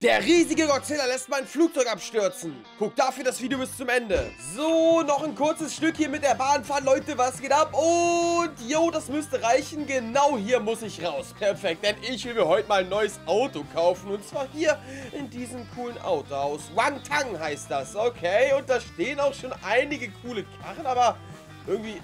Der riesige Godzilla lässt mein Flugzeug abstürzen. Guckt dafür das Video bis zum Ende. So, noch ein kurzes Stück hier mit der Bahn fahren. Leute, was geht ab? Und, jo, das müsste reichen. Genau hier muss ich raus. Perfekt, denn ich will mir heute mal ein neues Auto kaufen. Und zwar hier in diesem coolen Autohaus. Wangtang heißt das, okay. Und da stehen auch schon einige coole Karren, aber irgendwie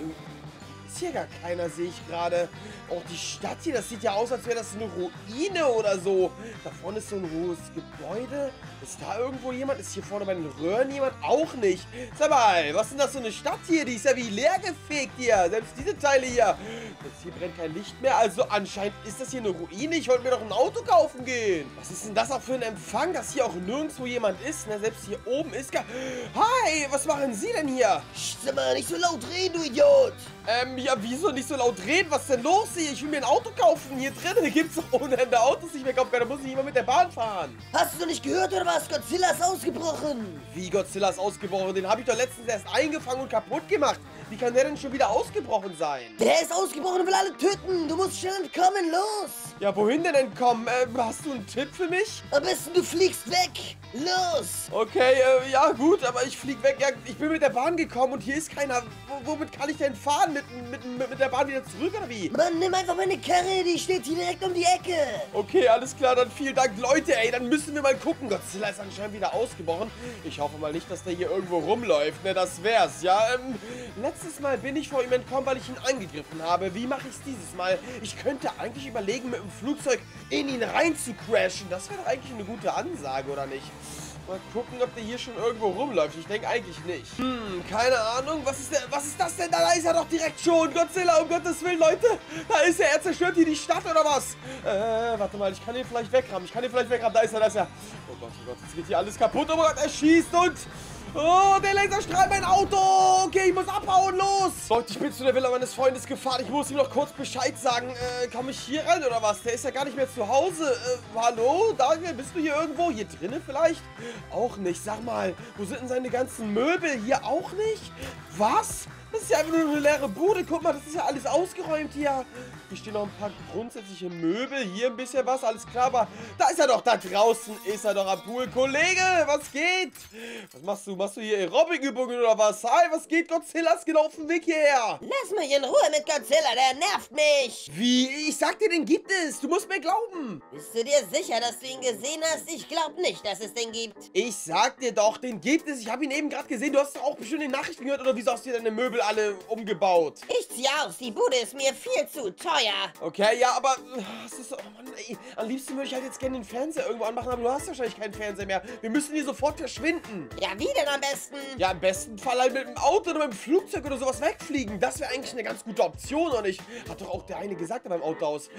ist hier gar keiner, sehe ich gerade. Auch die Stadt hier, das sieht ja aus, als wäre das eine Ruine oder so. Da vorne ist so ein hohes Gebäude. Ist da irgendwo jemand? Ist hier vorne bei den Röhren jemand? Auch nicht. Sag mal, was ist denn das für eine Stadt hier? Die ist ja wie leer gefegt hier. Selbst diese Teile hier. Jetzt hier brennt kein Licht mehr. Also anscheinend ist das hier eine Ruine. Ich wollte mir doch ein Auto kaufen gehen. Was ist denn das auch für ein Empfang, dass hier auch nirgendwo jemand ist? Ne? Selbst hier oben ist gar... Hi, was machen Sie denn hier? Sag mal, nicht so laut reden, du Idiot! Ja, wieso nicht so laut reden? Was ist denn los hier? Ich will mir ein Auto kaufen. Hier drinnen gibt es doch ohne Ende Autos nicht mehr kaufen. Da muss ich immer mit der Bahn fahren. Hast du nicht gehört, oder was? Godzilla ist ausgebrochen! Wie Godzilla ist ausgebrochen? Den habe ich doch letztens erst eingefangen und kaputt gemacht. Wie kann der denn schon wieder ausgebrochen sein? Der ist ausgebrochen und will alle töten! Du musst schnell entkommen, los! Ja, wohin denn entkommen? Hast du einen Tipp für mich? Am besten du fliegst weg! Los! Okay, ja gut, aber ich flieg weg. Ja, ich bin mit der Bahn gekommen und hier ist keiner. Womit kann ich denn fahren? Mit der Bahn wieder zurück oder wie? Mann, nimm einfach meine Karre, die steht hier direkt um die Ecke! Okay, alles klar, dann vielen Dank. Leute, ey, dann müssen wir mal gucken. Godzilla ist anscheinend wieder ausgebrochen. Ich hoffe mal nicht, dass der hier irgendwo rumläuft. Ne, das wär's, ja. Letztes Mal bin ich vor ihm entkommen, weil ich ihn angegriffen habe. Wie mache ich's dieses Mal? Ich könnte eigentlich überlegen, mit dem Flugzeug in ihn rein zu crashen. Das wäre doch eigentlich eine gute Ansage, oder nicht? Mal gucken, ob der hier schon irgendwo rumläuft. Ich denke eigentlich nicht. Keine Ahnung. Was ist das denn? Da ist er doch direkt schon. Godzilla, um Gottes Willen, Leute. Da ist er. Er zerstört hier die Stadt, oder was? Warte mal. Ich kann ihn vielleicht wegrammen. Da ist er. Oh Gott, jetzt geht hier alles kaputt. Oh Gott, er schießt und... Oh, der Laserstrahl, mein Auto! Okay, ich muss abhauen, los! Leute, ich bin zu der Villa meines Freundes gefahren. Ich muss ihm noch kurz Bescheid sagen. Komme ich hier rein oder was? Der ist ja gar nicht mehr zu Hause. Hallo? Daniel, bist du hier irgendwo? Hier drinnen vielleicht? Auch nicht. Sag mal, wo sind denn seine ganzen Möbel? Hier auch nicht? Was? Das ist ja einfach nur eine leere Bude. Guck mal, das ist ja alles ausgeräumt hier. Hier stehen noch ein paar grundsätzliche Möbel. Hier ein bisschen was, alles klar. Aber da ist er doch, da draußen ist er doch am Pool. Kollege, was geht? Was machst du? Machst du hier Aerobic-Übungen oder was? Hi, was geht? Godzilla ist genau auf dem Weg hierher. Lass mich in Ruhe mit Godzilla, der nervt mich! Wie? Ich sag dir, den gibt es. Du musst mir glauben. Bist du dir sicher, dass du ihn gesehen hast? Ich glaub nicht, dass es den gibt. Ich sag dir doch, den gibt es. Ich habe ihn eben gerade gesehen. Du hast doch auch bestimmt in den Nachrichten gehört. Oder wieso hast du dir deine Möbel alle umgebaut? Ich zieh aus, die Bude ist mir viel zu teuer. Okay, ja, aber das ist, oh Mann, ey, am liebsten würde ich halt jetzt gerne den Fernseher irgendwo anmachen, aber du hast wahrscheinlich keinen Fernseher mehr. Wir müssen hier sofort verschwinden. Ja, wie denn am besten? Ja, im besten Fall halt mit dem Auto oder mit dem Flugzeug oder sowas wegfliegen. Das wäre eigentlich eine ganz gute Option, oder nicht? Hat doch auch der eine gesagt beim Autohaus.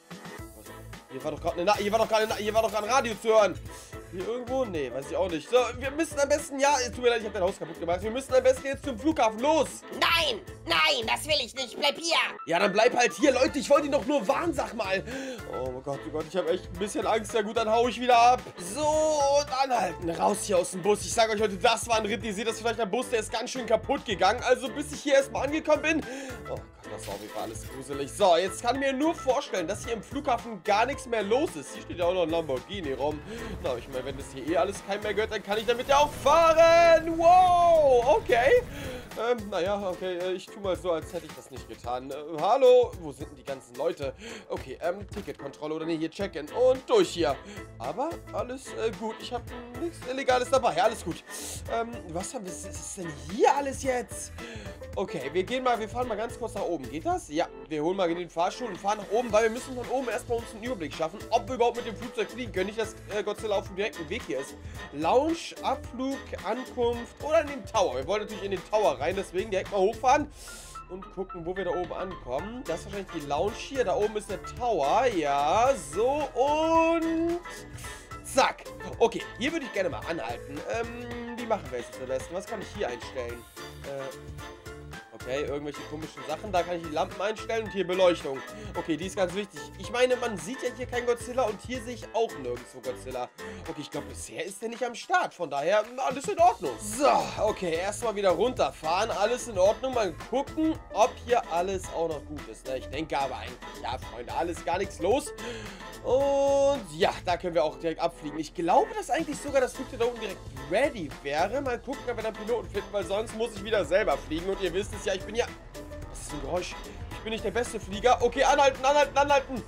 Hier war doch gerade ein Radio zu hören. Hier irgendwo? Nee, weiß ich auch nicht. So, wir müssen am besten, ja, tut mir leid, ich habe dein Haus kaputt gemacht. Wir müssen am besten jetzt zum Flughafen, los! Nein, nein, das will ich nicht, bleib hier! Ja, dann bleib halt hier, Leute, ich wollte ihn doch nur warnen, sag mal. Oh Gott, ich habe echt ein bisschen Angst. Ja gut, dann hau ich wieder ab. So, und anhalten, raus hier aus dem Bus. Ich sage euch heute, das war ein Ritt. Ihr seht das vielleicht am Bus, der ist ganz schön kaputt gegangen. Also, bis ich hier erstmal angekommen bin. Oh Gott, das war auf jeden Fall alles gruselig. So, jetzt kann ich mir nur vorstellen, dass hier im Flughafen gar nichts mehr los ist. Hier steht ja auch noch ein Lamborghini rum. Na, ich meine, wenn das hier eh alles kein mehr gehört, dann kann ich damit ja auch fahren. Wow, okay. Naja, okay, ich tue mal so, als hätte ich das nicht getan. Hallo, wo sind denn die ganzen Leute? Okay, Ticketkontrolle oder nee, hier Check-in und durch hier. Aber alles gut, ich habe nichts Illegales dabei, alles gut. Was ist denn hier alles jetzt? Okay, wir fahren mal ganz kurz nach oben. Geht das? Ja, wir holen mal den Fahrstuhl und fahren nach oben, weil wir müssen von oben erstmal uns einen Überblick schaffen, ob wir überhaupt mit dem Flugzeug fliegen können. Nicht, dass Godzilla auf dem direkten Weg hier ist. Lounge, Abflug, Ankunft oder in den Tower. Wir wollen natürlich in den Tower rein, deswegen direkt mal hochfahren und gucken, wo wir da oben ankommen. Das ist wahrscheinlich die Lounge hier. Da oben ist der Tower. Ja, so und... zack. Okay, hier würde ich gerne mal anhalten. Wie machen wir es am besten? Was kann ich hier einstellen? Okay, irgendwelche komischen Sachen. Da kann ich die Lampen einstellen und hier Beleuchtung. Okay, die ist ganz wichtig. Ich meine, man sieht ja hier keinen Godzilla und hier sehe ich auch nirgendwo Godzilla. Okay, ich glaube, bisher ist der nicht am Start. Von daher, alles in Ordnung. So, okay, erstmal wieder runterfahren. Alles in Ordnung. Mal gucken, ob hier alles auch noch gut ist. Ne? Ich denke aber eigentlich, ja, Freunde, alles gar nichts los. Und ja, da können wir auch direkt abfliegen. Ich glaube, dass eigentlich sogar das Flugzeug da unten direkt ready wäre. Mal gucken, ob wir da einen Piloten finden, weil sonst muss ich wieder selber fliegen. Und ihr wisst es ja, ich bin ja... Was ist für ein Geräusch? Ich bin nicht der beste Flieger. Okay, anhalten, anhalten, anhalten.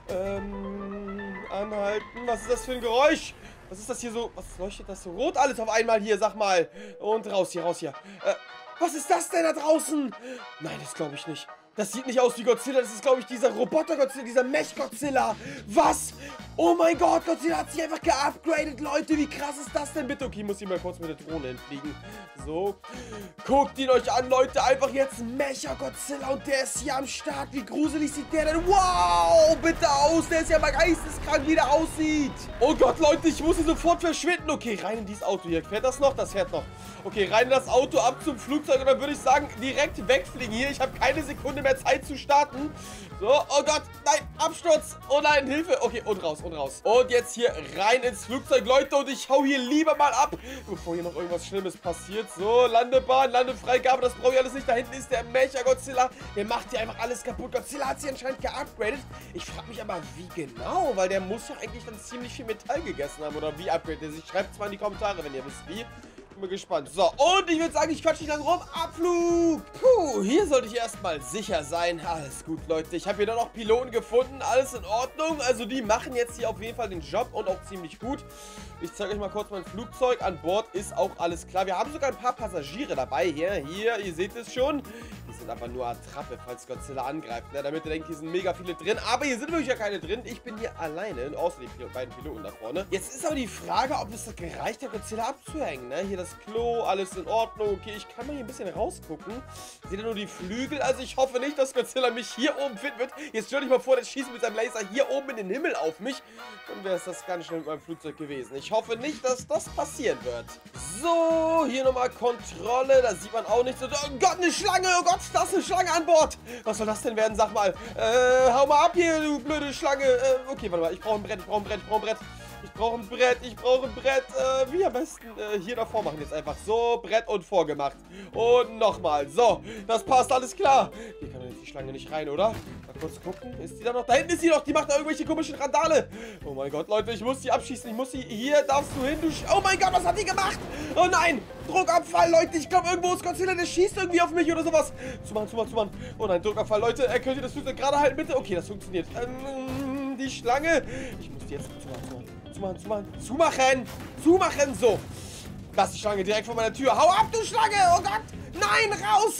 Anhalten. Was ist das für ein Geräusch? Was ist das hier so? Was leuchtet das so rot alles auf einmal hier? Sag mal. Und raus hier, raus hier. Was ist das denn da draußen? Nein, das glaube ich nicht. Das sieht nicht aus wie Godzilla, das ist, glaube ich, dieser Roboter-Godzilla, dieser Mech-Godzilla. Was? Oh mein Gott, Godzilla hat sich einfach geupgradet, Leute. Wie krass ist das denn bitte? Okay, ich muss hier mal kurz mit der Drohne entfliegen. So. Guckt ihn euch an, Leute. Einfach jetzt Mecha-Godzilla und der ist hier am Start. Wie gruselig sieht der denn? Wow, bitte aus. Der ist ja mal geisteskrank, wie der aussieht. Oh Gott, Leute, ich muss hier sofort verschwinden. Okay, rein in dieses Auto hier. Fährt das noch? Das fährt noch. Okay, rein in das Auto, ab zum Flugzeug und dann würde ich sagen, direkt wegfliegen hier. Ich habe keine Sekunde mehr Zeit zu starten. So, oh Gott, nein, Absturz. Oh nein, Hilfe. Okay, und raus, und raus. Und jetzt hier rein ins Flugzeug, Leute. Und ich hau hier lieber mal ab, bevor hier noch irgendwas Schlimmes passiert. So, Landebahn, Landefreigabe, das brauche ich alles nicht. Da hinten ist der Mecha-Godzilla. Der macht hier einfach alles kaputt. Godzilla hat sich anscheinend geupgradet. Ich frage mich aber, wie genau? Weil der muss ja eigentlich dann ziemlich viel Metall gegessen haben. Oder wie upgradet er sich? Schreibt es mal in die Kommentare, wenn ihr wisst, wie. Bin gespannt. So, und ich würde sagen, ich quatsche nicht lang rum. Abflug! Puh, hier sollte ich erstmal sicher sein. Alles gut, Leute. Ich habe hier dann noch Piloten gefunden. Alles in Ordnung. Also die machen jetzt hier auf jeden Fall den Job und auch ziemlich gut. Ich zeige euch mal kurz mein Flugzeug. An Bord ist auch alles klar. Wir haben sogar ein paar Passagiere dabei. Hier, ihr seht es schon. Die sind aber nur Attrappe, falls Godzilla angreift. Ne? Damit ihr denkt, hier sind mega viele drin. Aber hier sind wirklich ja keine drin. Ich bin hier alleine, außer die beiden Piloten da vorne. Jetzt ist aber die Frage, ob es gereicht hat, Godzilla abzuhängen. Ne? Hier das Klo, alles in Ordnung. Okay, ich kann mal hier ein bisschen rausgucken. Seht ihr nur die Flügel? Also ich hoffe nicht, dass Godzilla mich hier oben finden wird. Jetzt stell dich mal vor, der schießt mit seinem Laser hier oben in den Himmel auf mich. Dann wäre es das ganz schnell mit meinem Flugzeug gewesen. Ich hoffe nicht, dass das passieren wird. So, hier nochmal Kontrolle. Da sieht man auch nichts. Oh Gott, eine Schlange. Oh Gott, da ist eine Schlange an Bord. Was soll das denn werden? Sag mal. Hau mal ab hier, du blöde Schlange. Okay, warte mal. Ich brauche ein Brett, ich brauche ein Brett, ich brauche ein Brett. Ich brauche ein Brett, ich brauche ein Brett. Wie am besten hier davor machen jetzt einfach. So, Brett und vorgemacht. Und nochmal. So, das passt, alles klar. Hier kann doch jetzt die Schlange nicht rein, oder? Mal kurz gucken. Ist die da noch? Da hinten ist sie noch. Die macht da irgendwelche komischen Randale. Oh mein Gott, Leute, ich muss die abschießen. Ich muss sie... Hier darfst du hin. Oh mein Gott, was hat die gemacht? Oh nein, Druckabfall, Leute. Ich glaube, irgendwo ist Godzilla. Der schießt irgendwie auf mich oder sowas. Zumachen, zumachen, zumachen. Oh nein, Druckabfall, Leute. Könnt ihr das Flugzeug gerade halten, bitte? Okay, das funktioniert. Die Schlange. Ich muss die jetzt zumachen, so. Das ist die Schlange direkt vor meiner Tür. Hau ab, du Schlange, oh Gott. Nein, raus.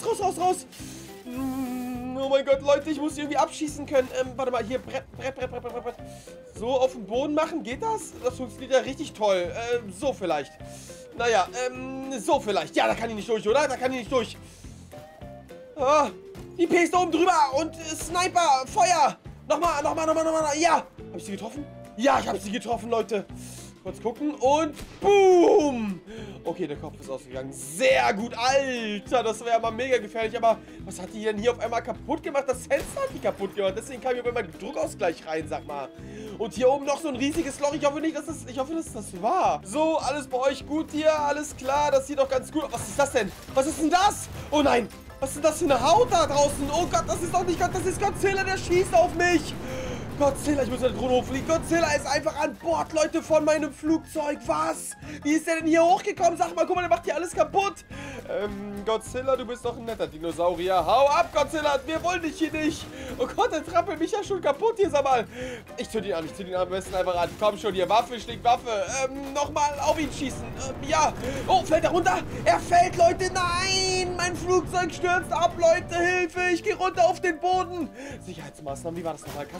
Oh mein Gott, Leute, ich muss die irgendwie abschießen können. Warte mal, hier, Brett. So, auf den Boden machen, geht das? Das funktioniert ja richtig toll. So vielleicht. Naja, so vielleicht. Ja, da kann ich nicht durch, oder? Da kann ich nicht durch. Ah, die P ist da oben drüber und Sniper, Feuer. Nochmal. Ja, hab ich sie getroffen? Ja, ich habe sie getroffen, Leute. Kurz gucken und boom! Okay, der Kopf ist ausgegangen. Sehr gut, Alter. Das wäre mal mega gefährlich. Aber was hat die denn hier auf einmal kaputt gemacht? Das Fenster hat die kaputt gemacht. Deswegen kam hier bei meinem Druckausgleich rein, sag mal. Und hier oben noch so ein riesiges Loch. Ich hoffe, dass das war. So, alles bei euch gut hier. Alles klar. Das sieht doch ganz gut aus. Was ist das denn? Was ist denn das? Oh nein. Was ist denn das für eine Haut da draußen? Oh Gott, das ist doch nicht Gott. Das ist Godzilla, der schießt auf mich. Godzilla, ich muss mit der Drohne hochfliegen. Godzilla ist einfach an Bord, Leute, von meinem Flugzeug. Was? Wie ist der denn hier hochgekommen? Sag mal, guck mal, der macht hier alles kaputt. Godzilla, du bist doch ein netter Dinosaurier. Hau ab, Godzilla, wir wollen dich hier nicht. Oh Gott, der trappelt mich ja schon kaputt hier, sag mal. Ich zünd ihn an, am besten einfach an. Komm schon, hier, Waffe schlägt Waffe. Nochmal auf ihn schießen. Ja. Oh, fällt er runter? Er fällt, Leute, nein. Mein Flugzeug stürzt ab, Leute, Hilfe. Ich gehe runter auf den Boden. Sicherheitsmaßnahmen, wie war das nochmal? Kasper, du kennst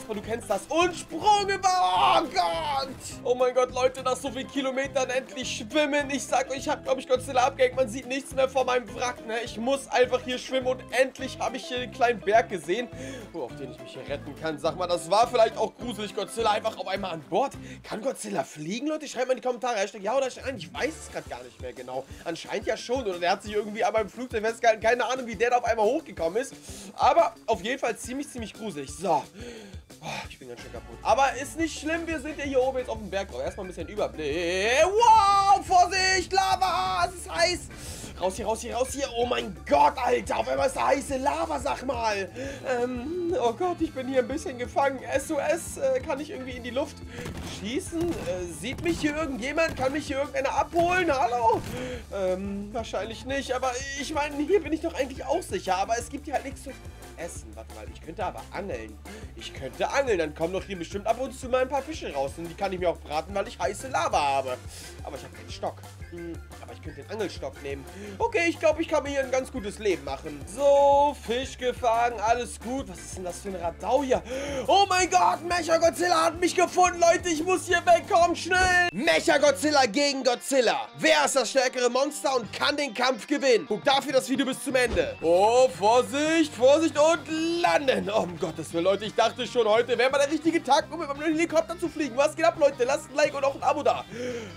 das. Und Sprung über... Oh Gott. Oh mein Gott, Leute, nach so vielen Kilometern endlich schwimmen. Ich sag euch, ich habe, glaube ich, Godzilla abgehängt. Man sieht nichts mehr vor meinem Wrack, ne? Ich muss einfach hier schwimmen und endlich habe ich hier den kleinen Berg gesehen, auf den ich mich hier retten kann. Sag mal, das war vielleicht auch gruselig. Godzilla einfach auf einmal an Bord. Kann Godzilla fliegen, Leute? Schreibt mal in die Kommentare. Hashtag ja oder nein. Ich weiß es gerade gar nicht mehr genau. Anscheinend ja schon. Oder der hat sich irgendwie einmal im Flugzeug festgehalten. Keine Ahnung, wie der da auf einmal hochgekommen ist. Aber auf jeden Fall ziemlich gruselig. So. Oh, ich bin ganz schön kaputt. Aber ist nicht schlimm, wir sind ja hier oben jetzt auf dem Berg drauf. Erstmal ein bisschen Überblick. Wow, Vorsicht, Lava, es ist heiß. Raus hier, raus hier, raus hier. Oh mein Gott, Alter, auf einmal ist da heiße Lava, sag mal. Oh Gott, ich bin hier ein bisschen gefangen. SOS, kann ich irgendwie in die Luft schießen? Sieht mich hier irgendjemand? Kann mich hier irgendeiner abholen? Hallo? Wahrscheinlich nicht, aber ich meine, hier bin ich doch eigentlich auch sicher. Aber es gibt hier halt nichts zu essen. Warte mal, ich könnte aber angeln. Ich könnte angeln, dann kommen doch hier bestimmt ab und zu mal ein paar Fische raus. Und die kann ich mir auch braten, weil ich heiße Lava habe. Aber ich habe keinen Stock. Aber ich könnte den Angelstock nehmen. Okay, ich glaube, ich kann mir hier ein ganz gutes Leben machen. So, Fisch gefangen, alles gut. Was ist denn das für ein Radau hier? Oh mein Gott, Mechagodzilla hat mich gefunden, Leute. Ich muss hier wegkommen, schnell. Mechagodzilla gegen Godzilla. Wer ist das stärkere Monster und kann den Kampf gewinnen? Guck dafür das Video bis zum Ende. Oh, Vorsicht, Vorsicht und landen. Oh, um Gottes Willen, Leute, ich dachte schon, heute wäre mal der richtige Tag, um mit meinem Helikopter zu fliegen. Was geht ab, Leute? Lasst ein Like und auch ein Abo da.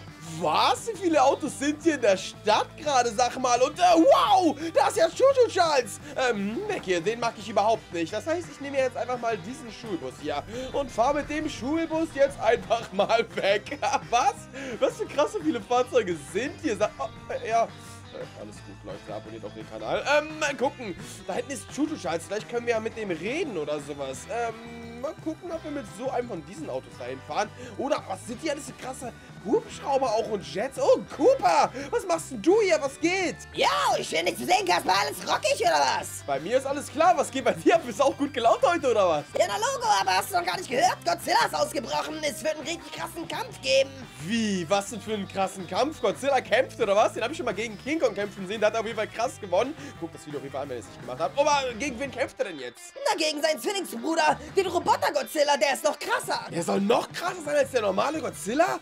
Was? Wie viele Autos sind hier in der Stadt gerade, sag mal? Und wow, da ist ja Choo-Choo Charles. Weg hier, den mag ich überhaupt nicht. Das heißt, ich nehme jetzt einfach mal diesen Schulbus hier und fahre mit dem Schulbus jetzt einfach mal weg. Was? Was für krasse viele Fahrzeuge sind hier? Ja. Alles gut, Leute, abonniert auch den Kanal. Mal gucken. Da hinten ist Choo-Choo Charles. Vielleicht können wir ja mit dem reden oder sowas. Mal gucken, ob wir mit so einem von diesen Autos dahin fahren. Oder, was sind hier alles so krasse Hubschrauber auch und Jets? Oh, Cooper, was machst denn du hier? Was geht? Ja, schön dich zu sehen, Kasper. Alles rockig, oder was? Bei mir ist alles klar. Was geht bei dir? Bist du auch gut gelaunt heute, oder was? Ja, na Logo, aber hast du noch gar nicht gehört? Godzilla ist ausgebrochen. Es wird einen richtig krassen Kampf geben. Wie? Was denn für einen krassen Kampf? Godzilla kämpft, oder was? Den habe ich schon mal gegen King Kong kämpfen sehen. Da hat er auf jeden Fall krass gewonnen. Guck das Video auf jeden Fall an, wenn ihr es nicht gemacht habt. Aber gegen wen kämpft er denn jetzt? Na, gegen seinen Zwillingsbruder, den Roboter-Godzilla. Der ist noch krasser. Der soll noch krasser sein als der normale Godzilla?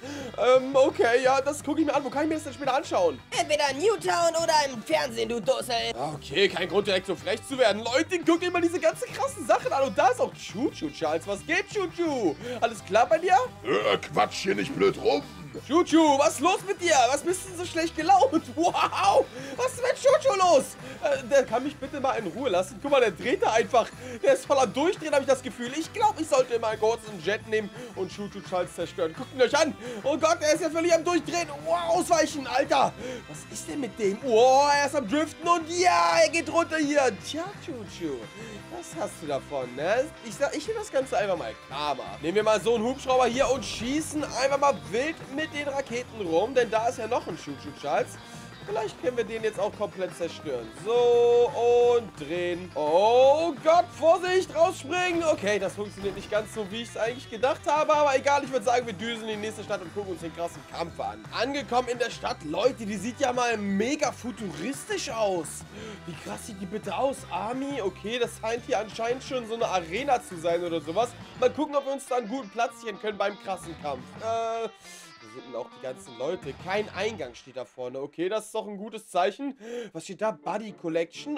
Okay, ja, das gucke ich mir an. Wo kann ich mir das denn später anschauen? Entweder in Newtown oder im Fernsehen, du Dussel. Okay, kein Grund direkt so frech zu werden. Leute, guckt euch mal diese ganzen krassen Sachen an. Und da ist auch Choo-Choo Charles. Was geht, Choo-Choo? Alles klar bei dir? Quatsch hier nicht blöd rum. Choo-Choo, was ist los mit dir? Was bist du so schlecht gelaunt? Wow, was ist mit Choo-Choo los? Der kann mich bitte mal in Ruhe lassen. Guck mal, der dreht da einfach. Der ist voll am Durchdrehen, habe ich das Gefühl. Ich glaube, ich sollte mal kurz einen Jet nehmen und Choo-Choo Charles zerstören. Guckt ihn euch an. Oh Gott, er ist ja völlig am Durchdrehen. Wow, ausweichen, Alter. Was ist denn mit dem? Oh, er ist am Driften und ja, er geht runter hier. Tja, Choo-Choo, was hast du davon, ne? Ich will das Ganze einfach mal karma. Nehmen wir mal so einen Hubschrauber hier und schießen einfach mal wild mit den Raketen rum, denn da ist ja noch ein Choo-Choo Charles. Vielleicht können wir den jetzt auch komplett zerstören. So, und drehen. Oh Gott, Vorsicht, rausspringen. Okay, das funktioniert nicht ganz so, wie ich es eigentlich gedacht habe. Aber egal, ich würde sagen, wir düsen in die nächste Stadt und gucken uns den krassen Kampf an. Angekommen in der Stadt. Leute, die sieht ja mal mega futuristisch aus. Wie krass sieht die bitte aus? Army, okay, das scheint hier anscheinend schon so eine Arena zu sein oder sowas. Mal gucken, ob wir uns da einen guten Platz sichern können beim krassen Kampf. Wo sind denn auch die ganzen Leute? Kein Eingang steht da vorne. Okay, das ist doch ein gutes Zeichen. Was steht da? Buddy Collection?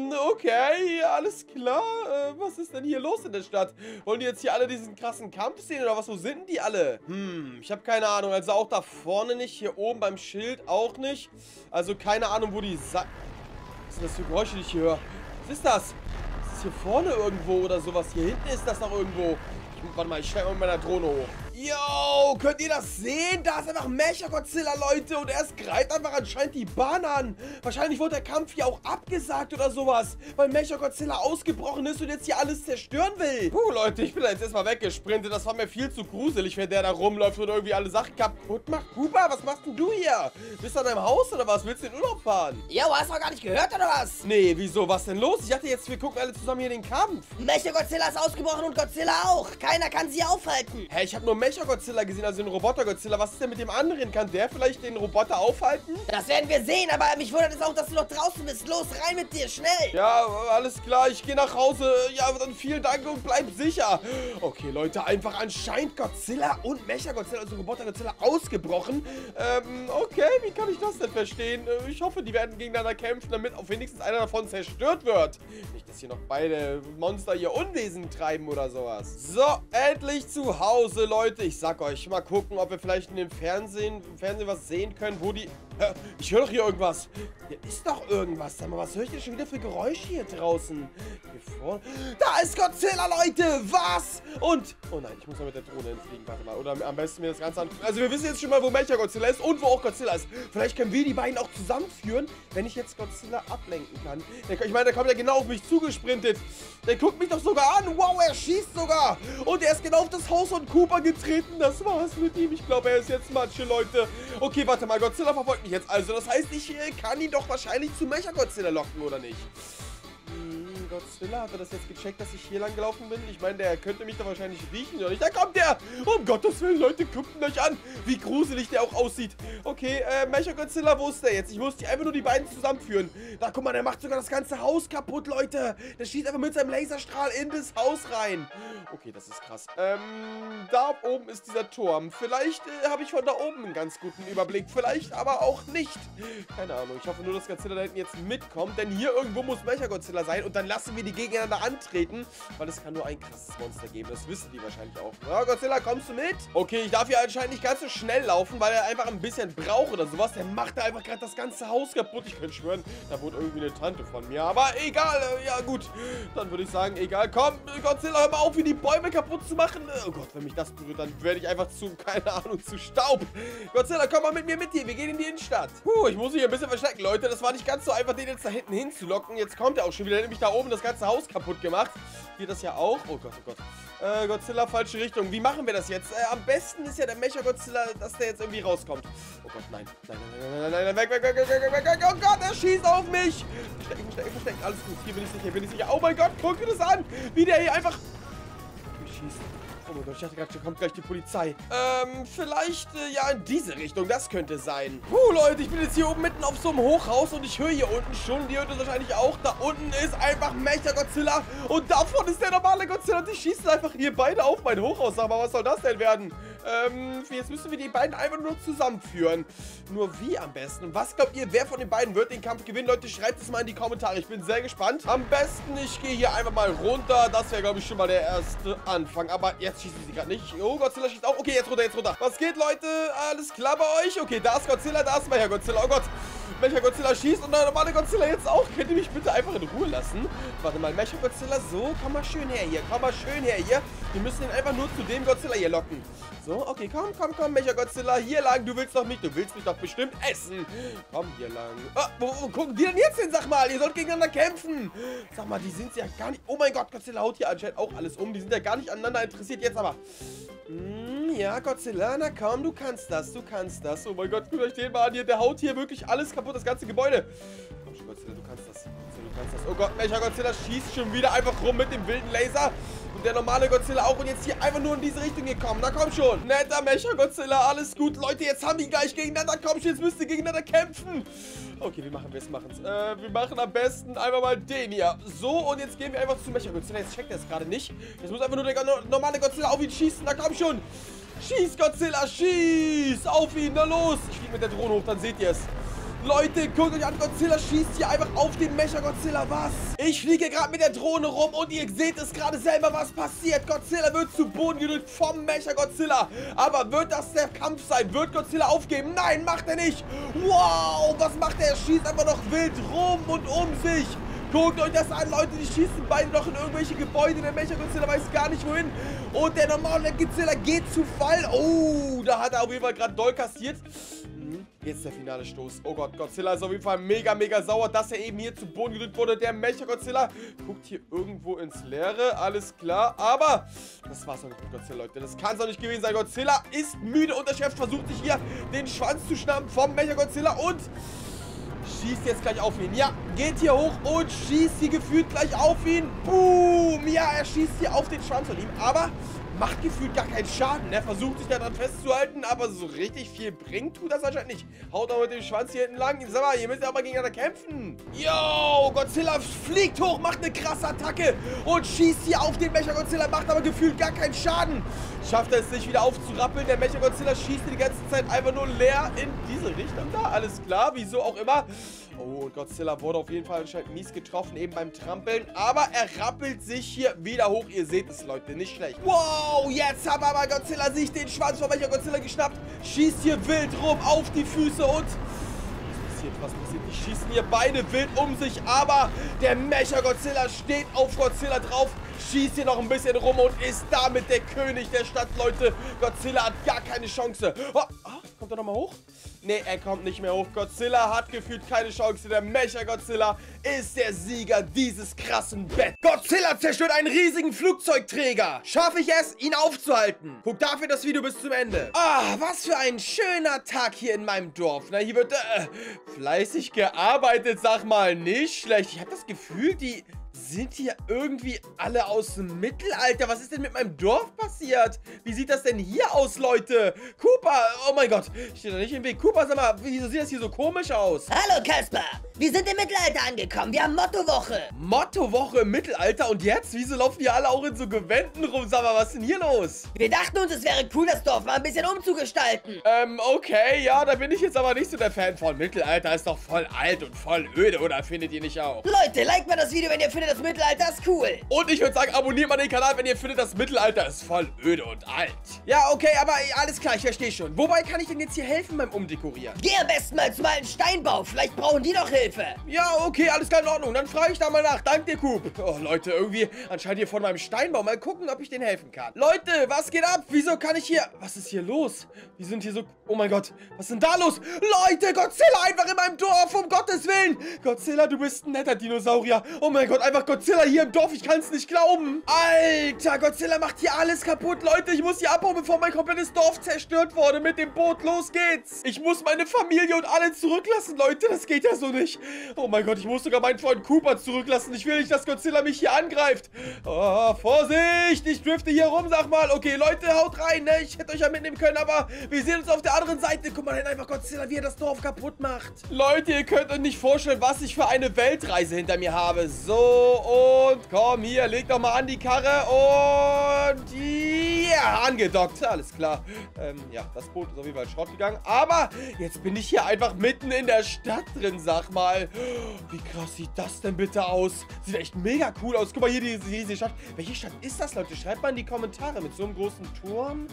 Okay, alles klar. Was ist denn hier los in der Stadt? Wollen die jetzt hier alle diesen krassen Kampf sehen oder was? Wo sind denn die alle? Ich habe keine Ahnung. Also auch da vorne nicht. Hier oben beim Schild auch nicht. Also keine Ahnung, wo die... Was sind das für Geräusche, die ich hier höre? Was ist das? Ist das hier vorne irgendwo oder sowas? Hier hinten ist das noch irgendwo. Warte mal, ich steige mal mit meiner Drohne hoch. Yo, könnt ihr das sehen? Da ist einfach Mechagodzilla, Leute. Und er greift einfach anscheinend die Bahn an. Wahrscheinlich wurde der Kampf hier auch abgesagt oder sowas. Weil Mechagodzilla ausgebrochen ist und jetzt hier alles zerstören will. Puh, Leute, ich bin da jetzt erstmal weggesprintet. Das war mir viel zu gruselig, wenn der da rumläuft und irgendwie alle Sachen kaputt macht. Cooper, was machst denn du hier? Bist du an deinem Haus oder was? Willst du in den Urlaub fahren? Jo, hast du noch gar nicht gehört, oder was? Nee, wieso? Was denn los? Ich dachte jetzt, wir gucken alle zusammen hier den Kampf. Mechagodzilla ist ausgebrochen und Godzilla auch. Keiner kann sie aufhalten. Hä, ich habe nur Mecha-Godzilla gesehen, also den Roboter-Godzilla. Was ist denn mit dem anderen? Kann der vielleicht den Roboter aufhalten? Das werden wir sehen, aber mich wundert es auch, dass du noch draußen bist. Los, rein mit dir, schnell! Ja, alles klar, ich gehe nach Hause. Ja, dann vielen Dank und bleib sicher. Okay, Leute, einfach anscheinend Godzilla und Mecha-Godzilla, also Roboter-Godzilla, ausgebrochen. Okay, wie kann ich das denn verstehen? Ich hoffe, die werden gegeneinander kämpfen, damit auf wenigstens einer davon zerstört wird. Nicht, dass hier noch beide Monster hier Unwesen treiben oder sowas. So, endlich zu Hause, Leute. Ich sag euch, mal gucken, ob wir vielleicht in dem Fernsehen was sehen können, wo die... Ich höre doch hier irgendwas. Hier ist doch irgendwas. Sag mal, was höre ich denn schon wieder für Geräusche hier draußen? Hier vorne. Da ist Godzilla, Leute. Was? Und... Oh nein, ich muss mal mit der Drohne entfliegen. Warte mal. Oder am besten mir das Ganze an... Also wir wissen jetzt schon mal, wo Mecha-Godzilla ist und wo auch Godzilla ist. Vielleicht können wir die beiden auch zusammenführen, wenn ich jetzt Godzilla ablenken kann. Ich meine, der kommt ja genau auf mich zugesprintet. Der guckt mich doch sogar an. Wow, er schießt sogar. Und er ist genau auf das Haus von Cooper getreten. Das war's mit ihm. Ich glaube, er ist jetzt Matsche, Leute. Okay, warte mal. Godzilla verfolgt mich jetzt. Also, das heißt, ich kann ihn doch wahrscheinlich zu Mecha-Godzilla locken, oder nicht? Godzilla, hat er das jetzt gecheckt, dass ich hier lang gelaufen bin? Ich meine, der könnte mich doch wahrscheinlich riechen, oder nicht? Da kommt der! Um Gottes Willen, Leute, guckt ihn euch an, wie gruselig der auch aussieht. Okay, Mecha-Godzilla, wo ist der jetzt? Ich muss einfach nur die beiden zusammenführen. Da, guck mal, der macht sogar das ganze Haus kaputt, Leute. Der schießt einfach mit seinem Laserstrahl in das Haus rein. Okay, das ist krass. Da oben ist dieser Turm. Vielleicht habe ich von da oben einen ganz guten Überblick. Vielleicht aber auch nicht. Keine Ahnung. Ich hoffe nur, dass Godzilla da hinten jetzt mitkommt. Denn hier irgendwo muss Mecha-Godzilla sein. Und dann lassen wir die gegeneinander antreten. Weil es kann nur ein krasses Monster geben. Das wissen die wahrscheinlich auch. Ja, Godzilla, kommst du mit? Okay, ich darf hier anscheinend nicht ganz so schnell laufen, weil er einfach ein bisschen braucht oder sowas. Der macht da einfach gerade das ganze Haus kaputt. Ich könnte schwören, da wohnt irgendwie eine Tante von mir. Aber egal. Ja, gut. Dann würde ich sagen, egal. Komm, Godzilla, hör mal auf, wie die Bäume kaputt zu machen. Oh Gott, wenn mich das berührt, dann werde ich einfach zu, keine Ahnung, zu Staub. Godzilla, komm mal mit mir mit hier. Wir gehen in die Innenstadt. Ich muss mich hier ein bisschen verstecken, Leute. Das war nicht ganz so einfach, den jetzt da hinten hinzulocken. Jetzt kommt er auch schon wieder. Nämlich da oben das ganze Haus kaputt gemacht. Hier das ja auch. Oh Gott, oh Gott. Godzilla, falsche Richtung. Wie machen wir das jetzt? Am besten ist ja der Mecha-Godzilla, dass der jetzt irgendwie rauskommt. Oh Gott, nein. Nein, nein, nein, nein, nein, weg, weg, weg, weg, weg, weg, weg. Oh Gott, er schießt auf mich. Verstecken, verstecken, verstecken. Alles gut. Hier bin ich sicher, hier bin ich sicher. Oh mein Gott, guck dir das an. Wie der hier einfach... schießt. Oh mein Gott, ich dachte gerade, hier kommt gleich die Polizei. Vielleicht, ja, in diese Richtung. Das könnte sein. Leute, ich bin jetzt hier oben mitten auf so einem Hochhaus und ich höre hier unten schon, die hört es wahrscheinlich auch. Da unten ist einfach Mecha-Godzilla und davon ist der normale Godzilla und die schießen einfach hier beide auf mein Hochhaus. Aber was soll das denn werden? Jetzt müssen wir die beiden einfach nur zusammenführen. Nur wie am besten? Und was glaubt ihr, wer von den beiden wird den Kampf gewinnen? Leute, schreibt es mal in die Kommentare. Ich bin sehr gespannt. Am besten, ich gehe hier einfach mal runter. Das wäre, glaube ich, schon mal der erste Anfang. Aber jetzt schießen sie gerade nicht. Oh, Godzilla schießt auch. Okay, jetzt runter, jetzt runter. Was geht, Leute? Alles klar bei euch? Okay, da ist Godzilla, da ist Mecha-Godzilla. Oh Gott. Mecha-Godzilla schießt und der normale Godzilla jetzt auch. Könnt ihr mich bitte einfach in Ruhe lassen? Warte mal, Mecha-Godzilla, so, komm mal schön her hier. Komm mal schön her hier. Wir müssen ihn einfach nur zu dem Godzilla hier locken. So, okay, komm, komm, komm, Mecha-Godzilla, hier lang. Du willst mich doch bestimmt essen. Komm, hier lang. Wo gucken die denn jetzt hin, sag mal? Ihr sollt gegeneinander kämpfen. Sag mal, die sind ja gar nicht... Oh mein Gott, Godzilla haut hier anscheinend auch alles um. Die sind ja gar nicht aneinander interessiert. Jetzt aber... Ja, Godzilla, na komm, du kannst das, du kannst das. Oh mein Gott, guckt euch den mal an hier. Der haut hier wirklich alles kaputt, das ganze Gebäude. Komm schon, Godzilla, du kannst das. Godzilla, du kannst das. Oh Gott, Mecha-Godzilla schießt schon wieder einfach rum mit dem wilden Laser. Und der normale Godzilla auch. Und jetzt hier einfach nur in diese Richtung gekommen. Na komm schon. Netter Mecha-Godzilla, alles gut. Leute, jetzt haben die gleich gegeneinander. Komm schon, jetzt müsst ihr gegeneinander kämpfen. Okay, wie machen wir es? Wir machen am besten einfach mal den hier. So, und jetzt gehen wir einfach zu Mecha-Godzilla. Jetzt checkt er es gerade nicht. Jetzt muss einfach nur der normale Godzilla auf ihn schießen. Na komm schon. Schieß, Godzilla, schieß auf ihn. Na los. Ich fliege mit der Drohne hoch, dann seht ihr es. Leute, guckt euch an, Godzilla schießt hier einfach auf den Mecha-Godzilla. Was? Ich fliege gerade mit der Drohne rum und ihr seht es gerade selber, was passiert. Godzilla wird zu Boden gedrückt vom Mecha-Godzilla. Aber wird das der Kampf sein? Wird Godzilla aufgeben? Nein, macht er nicht. Wow, was macht er? Er schießt einfach noch wild rum und um sich. Guckt euch das an, Leute, die schießen beide noch in irgendwelche Gebäude. Der Mecha-Godzilla weiß gar nicht wohin. Und der normale Godzilla geht zu Fall. Oh, da hat er auf jeden Fall gerade doll kassiert. Jetzt der finale Stoß. Oh Gott, Godzilla ist auf jeden Fall mega, mega sauer, dass er eben hier zu Boden gedrückt wurde. Der Mecha-Godzilla guckt hier irgendwo ins Leere. Alles klar, aber das war's noch nicht mit Godzilla, Leute. Das kann es doch nicht gewesen sein. Godzilla ist müde und der Chef versucht sich hier den Schwanz zu schnappen vom Mecha-Godzilla und schießt jetzt gleich auf ihn. Ja, geht hier hoch und schießt hier gefühlt gleich auf ihn. Boom! Ja, er schießt hier auf den Schwanz von ihm. Aber macht gefühlt gar keinen Schaden. Er versucht sich daran festzuhalten, aber so richtig viel bringt tut das anscheinend nicht. Haut auch mit dem Schwanz hier hinten lang. Sag mal, ihr müsst ja auch mal gegeneinander kämpfen. Yo, Godzilla fliegt hoch, macht eine krasse Attacke und schießt hier auf den Mechagodzilla, macht aber gefühlt gar keinen Schaden. Schafft er es nicht wieder aufzurappeln. Der Mechagodzilla schießt die ganze Zeit einfach nur leer in diese Richtung da. Alles klar, wieso auch immer. Oh, und Godzilla wurde auf jeden Fall anscheinend mies getroffen, eben beim Trampeln. Aber er rappelt sich hier wieder hoch. Ihr seht es, Leute, nicht schlecht. Wow, jetzt hat aber Godzilla sich den Schwanz von Mechagodzilla geschnappt. Schießt hier wild rum auf die Füße und... Was passiert? Die schießen hier beide wild um sich, aber der Mechagodzilla steht auf Godzilla drauf, schießt hier noch ein bisschen rum und ist damit der König der Stadt, Leute. Godzilla hat gar keine Chance. Oh, kommt er nochmal hoch? Nee, er kommt nicht mehr hoch. Godzilla hat gefühlt keine Chance. Der Mechagodzilla ist der Sieger dieses krassen Bett. Godzilla zerstört einen riesigen Flugzeugträger. Schaffe ich es, ihn aufzuhalten? Guck dafür das Video bis zum Ende. Ah, was für ein schöner Tag hier in meinem Dorf. Na, hier wird fleißig gearbeitet, sag mal. Nicht schlecht. Ich habe das Gefühl, die... sind hier irgendwie alle aus dem Mittelalter? Was ist denn mit meinem Dorf passiert? Wie sieht das denn hier aus, Leute? Cooper, oh mein Gott, ich stehe da nicht im Weg. Cooper, sag mal, wieso sieht das hier so komisch aus? Hallo, Kasper. Wir sind im Mittelalter angekommen. Wir haben Mottowoche. Mottowoche im Mittelalter und jetzt? Wieso laufen die alle auch in so Gewänden rum? Sag mal, was ist denn hier los? Wir dachten uns, es wäre cool, das Dorf mal ein bisschen umzugestalten. Okay, ja, da bin ich jetzt aber nicht so der Fan von. Mittelalter ist doch voll alt und voll öde, oder findet ihr nicht auch? Leute, liked mal das Video, wenn ihr findet, das Mittelalter ist cool. Und ich würde sagen, abonniert mal den Kanal, wenn ihr findet, das Mittelalter ist voll öde und alt. Ja, okay, aber alles klar, ich verstehe schon. Wobei kann ich denn jetzt hier helfen beim Umdekorieren? Geh am besten mal zum alten Steinbau. Vielleicht brauchen die doch Hilfe. Ja, okay, alles klar in Ordnung. Dann frage ich da mal nach. Dank dir, Coop. Oh, Leute, irgendwie anscheinend hier von meinem Steinbau. Mal gucken, ob ich denen helfen kann. Leute, was geht ab? Wieso kann ich hier... Was ist hier los? Wir sind hier so... Oh mein Gott, was ist denn da los? Leute, Godzilla einfach in meinem Dorf, um Gottes Willen. Godzilla, du bist ein netter Dinosaurier. Oh mein Gott, einfach Godzilla hier im Dorf. Ich kann es nicht glauben. Alter, Godzilla macht hier alles kaputt. Leute, ich muss hier abhauen, bevor mein komplettes Dorf zerstört wurde. Mit dem Boot, los geht's. Ich muss meine Familie und alle zurücklassen, Leute. Das geht ja so nicht. Oh mein Gott, ich muss sogar meinen Freund Cooper zurücklassen. Ich will nicht, dass Godzilla mich hier angreift. Oh, Vorsicht, ich drifte hier rum, sag mal. Okay, Leute, haut rein, ne? Ich hätte euch ja mitnehmen können, aber wir sehen uns auf der anderen Seite. Guck mal, dann einfach Godzilla, wie er das Dorf kaputt macht. Leute, ihr könnt euch nicht vorstellen, was ich für eine Weltreise hinter mir habe. So, und komm hier, leg doch mal an die Karre und ja, angedockt. Alles klar. Ja, das Boot ist auf jeden Fall Schrott gegangen. Aber jetzt bin ich hier einfach mitten in der Stadt drin, sag mal. Wie krass sieht das denn bitte aus? Sieht echt mega cool aus. Guck mal hier, diese Stadt. Welche Stadt ist das, Leute? Schreibt mal in die Kommentare. Mit so einem großen Turm.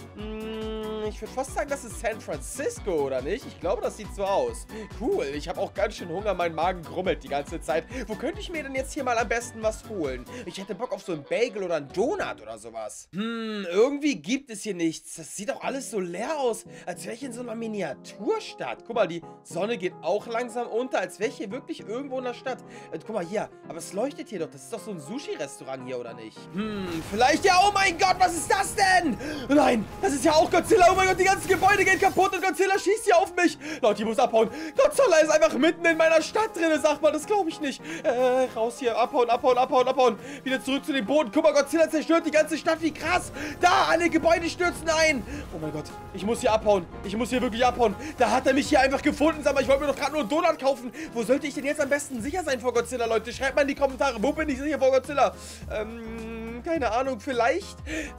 Ich würde fast sagen, das ist San Francisco, oder nicht? Ich glaube, das sieht so aus. Cool. Ich habe auch ganz schön Hunger. Mein Magen grummelt die ganze Zeit. Wo könnte ich mir denn jetzt hier mal am besten was holen? Ich hätte Bock auf so einen Bagel oder einen Donut oder sowas. Irgendwie gibt es hier nichts. Das sieht doch alles so leer aus. Als wäre ich in so einer Miniaturstadt. Guck mal, die Sonne geht auch langsam unter. Als wäre ich hier wirklich irgendwo in der Stadt. Guck mal hier. Aber es leuchtet hier doch. Das ist doch so ein Sushi-Restaurant hier, oder nicht? Vielleicht ja. Oh mein Gott, was ist das denn? Nein, das ist ja auch Godzilla. Oh mein Gott, die ganzen Gebäude gehen kaputt und Godzilla schießt hier auf mich. Leute, ich muss abhauen. Godzilla ist einfach mitten in meiner Stadt drin. Sag mal, das glaube ich nicht. Raus hier. Abhauen, abhauen, abhauen, abhauen. Wieder zurück zu dem Boden. Guck mal, Godzilla zerstört die ganze Stadt. Wie krass. Da, alle Gebäude stürzen ein. Oh mein Gott, ich muss hier abhauen. Ich muss hier wirklich abhauen. Da hat er mich hier einfach gefunden. Sag mal, ich wollte mir doch gerade nur einen Donut kaufen. Wo sollte ich denn jetzt am besten sicher sein vor Godzilla, Leute? Schreibt mal in die Kommentare, wo bin ich sicher vor Godzilla? Keine Ahnung. Vielleicht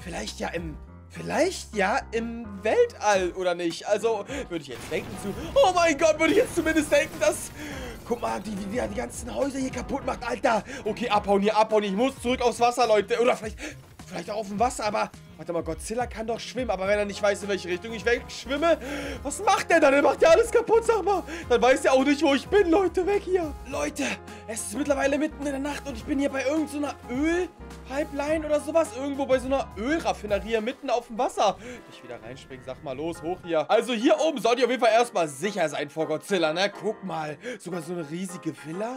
ja im Weltall, oder nicht? Also, würde ich jetzt denken oh mein Gott, würde ich jetzt zumindest denken, dass... Guck mal, die ganzen Häuser hier kaputt macht, Alter. Okay, abhauen hier, abhauen. Ich muss zurück aufs Wasser, Leute. Oder vielleicht auch auf dem Wasser, aber... Warte mal, Godzilla kann doch schwimmen, aber wenn er nicht weiß, in welche Richtung ich wegschwimme, was macht der dann? Der macht ja alles kaputt, sag mal. Dann weiß er auch nicht, wo ich bin, Leute, weg hier. Leute, es ist mittlerweile mitten in der Nacht und ich bin hier bei irgendeiner Ölpipeline oder sowas. Irgendwo bei so einer Ölraffinerie mitten auf dem Wasser. Ich wieder reinspringen, sag mal, los, hoch hier. Also hier oben sollt ihr auf jeden Fall erstmal sicher sein vor Godzilla, ne? Guck mal, sogar so eine riesige Villa.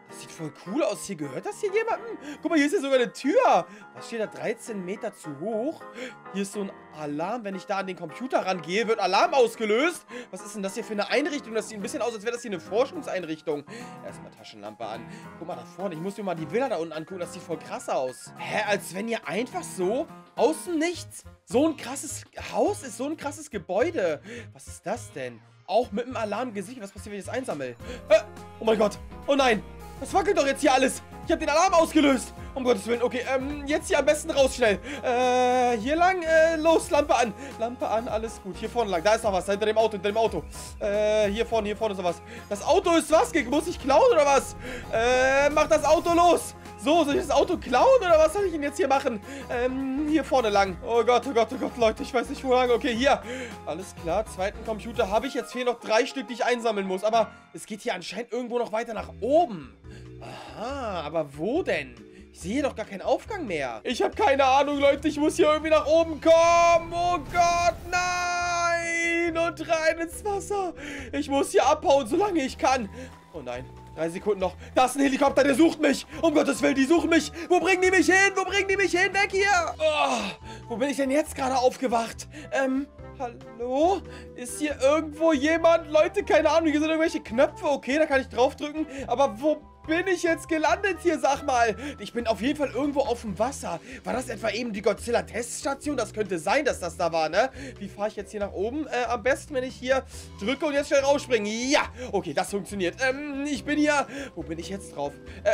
Das sieht voll cool aus. Hier gehört das hier jemandem? Guck mal, hier ist ja sogar eine Tür. Was steht da? 13 Meter zu hoch. Hier ist so ein Alarm. Wenn ich da an den Computer rangehe, wird Alarm ausgelöst. Was ist denn das hier für eine Einrichtung? Das sieht ein bisschen aus, als wäre das hier eine Forschungseinrichtung. Erstmal Taschenlampe an. Guck mal da vorne. Ich muss mir mal die Villa da unten angucken. Das sieht voll krass aus. Hä? Als wenn hier einfach so außen nichts so ein krasses Haus ist. So ein krasses Gebäude. Was ist das denn? Auch mit dem Alarm gesichert. Was passiert, wenn ich das einsammle? Oh mein Gott. Oh nein. Das wackelt doch jetzt hier alles. Ich habe den Alarm ausgelöst. Um Gottes Willen. Okay, jetzt hier am besten raus, schnell. Hier lang, los, Lampe an. Lampe an, alles gut. Hier vorne lang. Da ist noch was, hinter dem Auto, Hier vorne ist noch was. Das Auto ist was? Muss ich klauen oder was? Mach das Auto los. So, soll ich das Auto klauen oder was soll ich denn jetzt hier machen? Hier vorne lang. Oh Gott, Leute, ich weiß nicht wo lang. Okay, hier. Alles klar, zweiten Computer habe ich. Jetzt fehlen noch 3 Stück, die ich einsammeln muss. Aber es geht hier anscheinend irgendwo noch weiter nach oben. Aha, aber wo denn? Ich sehe doch gar keinen Aufgang mehr. Ich habe keine Ahnung, Leute. Ich muss hier irgendwie nach oben kommen. Oh Gott, nein. Und rein ins Wasser. Ich muss hier abhauen, solange ich kann. Oh nein. 3 Sekunden noch. Da ist ein Helikopter, der sucht mich. Um Gottes Willen, die suchen mich. Wo bringen die mich hin? Weg hier. Oh, wo bin ich denn jetzt gerade aufgewacht? Hallo? Ist hier irgendwo jemand? Leute, keine Ahnung. Hier sind irgendwelche Knöpfe. Okay, da kann ich draufdrücken. Aber wo bin ich jetzt gelandet hier, sag mal? Ich bin auf jeden Fall irgendwo auf dem Wasser. War das etwa eben die Godzilla-Teststation? Das könnte sein, dass das da war, ne? Wie fahre ich jetzt hier nach oben? Am besten, wenn ich hier drücke und jetzt schnell rausspringen. Ja! Okay, das funktioniert. Ich bin hier... Wo bin ich jetzt drauf?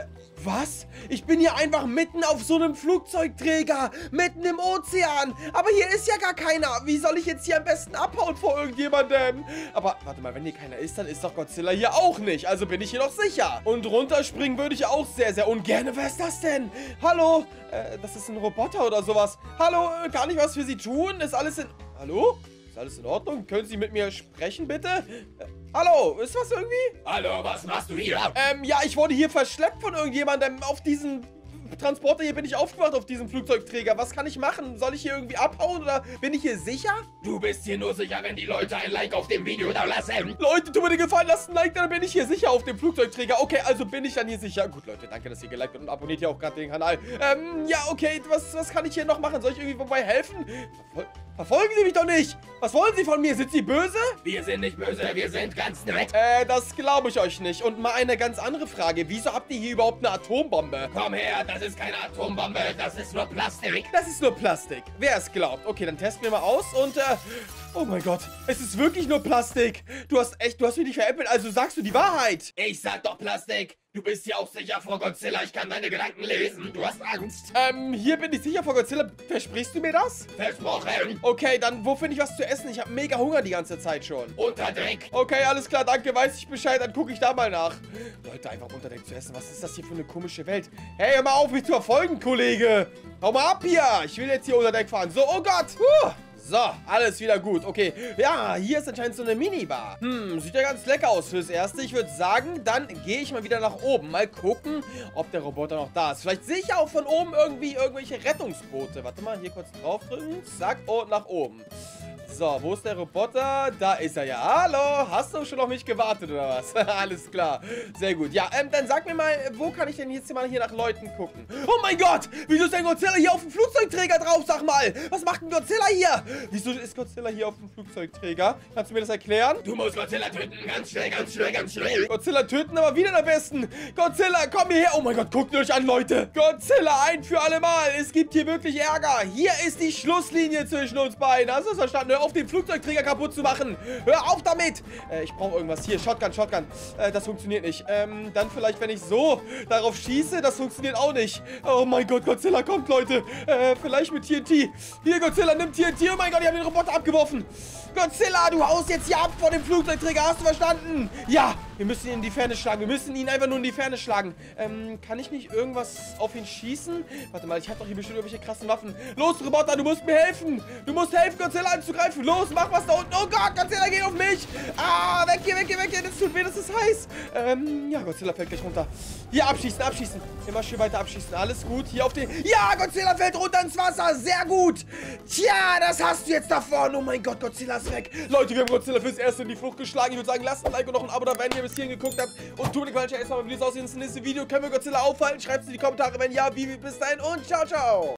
Was? Ich bin hier einfach mitten auf so einem Flugzeugträger. Mitten im Ozean. Aber hier ist ja gar keiner. Wie soll ich jetzt hier am besten abhauen vor irgendjemandem? Aber, warte mal, wenn hier keiner ist, dann ist doch Godzilla hier auch nicht. Also bin ich hier noch sicher. Und runterspringen würde ich auch sehr, sehr ungern. Wer ist das denn? Hallo? Das ist ein Roboter oder sowas. Hallo? Kann ich was für Sie tun? Ist alles in... Hallo? Ist alles in Ordnung? Können Sie mit mir sprechen, bitte? Hallo? Ist was irgendwie? Hallo, was machst du hier? Ja, ich wurde hier verschleppt von irgendjemandem auf diesen Transporter. Hier bin ich aufgewacht auf diesem Flugzeugträger. Was kann ich machen? Soll ich hier irgendwie abhauen oder bin ich hier sicher? Du bist hier nur sicher, wenn die Leute ein Like auf dem Video da lassen. Leute, tut mir den Gefallen, lasst ein Like, dann bin ich hier sicher auf dem Flugzeugträger. Okay, also bin ich dann hier sicher. Gut, Leute, danke, dass ihr geliked habt und abonniert ja auch gerade den Kanal. Ja, okay, was kann ich hier noch machen? Soll ich irgendwie vorbei helfen? Verfolgen Sie mich doch nicht! Was wollen Sie von mir? Sind Sie böse? Wir sind nicht böse, wir sind ganz nett. Das glaube ich euch nicht. Und mal eine ganz andere Frage. Wieso habt ihr hier überhaupt eine Atombombe? Komm her, das ist keine Atombombe, das ist nur Plastik. Das ist nur Plastik. Wer es glaubt. Okay, dann testen wir mal aus und, oh mein Gott. Es ist wirklich nur Plastik. Du hast mich nicht veräppelt, also sagst du die Wahrheit. Ich sag doch Plastik. Du bist hier auch sicher vor Godzilla, ich kann deine Gedanken lesen. Du hast Angst. Hier bin ich sicher vor Godzilla. Versprichst du mir das? Versprochen. Okay, dann wo finde ich was zu essen? Ich habe mega Hunger die ganze Zeit schon. Unter Deck. Okay, alles klar, danke, weiß ich Bescheid, dann gucke ich da mal nach. Leute, einfach unter Deck zu essen. Was ist das hier für eine komische Welt? Hey, hör mal auf, mich zu verfolgen, Kollege. Hau mal ab hier. Ich will jetzt hier unter Deck fahren. So, oh Gott. So, alles wieder gut. Okay, ja, hier ist anscheinend so eine Minibar. Sieht ja ganz lecker aus fürs Erste. Ich würde sagen, dann gehe ich mal wieder nach oben. Mal gucken, ob der Roboter noch da ist. Vielleicht sehe ich ja auch von oben irgendwie irgendwelche Rettungsboote. Warte mal, hier kurz draufdrücken. Zack, und nach oben. So, wo ist der Roboter? Da ist er ja. Hallo, hast du schon auf mich gewartet oder was? Alles klar, sehr gut. Ja, dann sag mir mal, wo kann ich denn jetzt mal hier nach Leuten gucken? Oh mein Gott, wieso ist denn Godzilla hier auf dem Flugzeugträger drauf, sag mal? Was macht denn Godzilla hier? Wieso ist Godzilla hier auf dem Flugzeugträger? Kannst du mir das erklären? Du musst Godzilla töten, ganz schnell, ganz schnell, ganz schnell. Godzilla töten, aber wieder am besten. Godzilla, komm hierher. Oh mein Gott, guckt euch an, Leute. Godzilla, ein für alle Mal. Es gibt hier wirklich Ärger. Hier ist die Schlusslinie zwischen uns beiden. Hast du es verstanden? Hör auf, den Flugzeugträger kaputt zu machen. Hör auf damit. Ich brauche irgendwas. Hier, Shotgun. Das funktioniert nicht. Dann vielleicht, wenn ich so darauf schieße, das funktioniert auch nicht. Oh mein Gott, Godzilla kommt, Leute. Vielleicht mit TNT. Hier, Godzilla, nimm TNT. Oh mein Gott, ich habe den Roboter abgeworfen. Godzilla, du haust jetzt hier ab vor dem Flugzeugträger. Hast du verstanden? Ja, wir müssen ihn in die Ferne schlagen. Wir müssen ihn einfach nur in die Ferne schlagen. Kann ich nicht irgendwas auf ihn schießen? Warte mal, ich habe doch hier bestimmt irgendwelche krassen Waffen. Los, Roboter, du musst mir helfen. Du musst helfen, Godzilla anzugreifen. Los, mach was da unten. Oh Gott, Godzilla geht auf mich. Ah, weg hier. Das tut weh, das ist heiß. Ja, Godzilla fällt gleich runter. Hier, abschießen. Immer schön weiter abschießen. Alles gut. Hier auf den... Ja, Godzilla fällt runter ins Wasser. Sehr gut. Tja, das hast du jetzt davon. Oh mein Gott, Godzilla ist weg. Leute, wir haben Godzilla fürs Erste in die Flucht geschlagen. Ich würde sagen, lasst ein Like und noch ein Abo da, wenn ihr bis hierhin geguckt habt. Und tut mir gefallen, erstmal, wie es aussieht ins nächste Video. Können wir Godzilla aufhalten? Schreibt es in die Kommentare, wenn ja, wie. Bis dahin und ciao, ciao.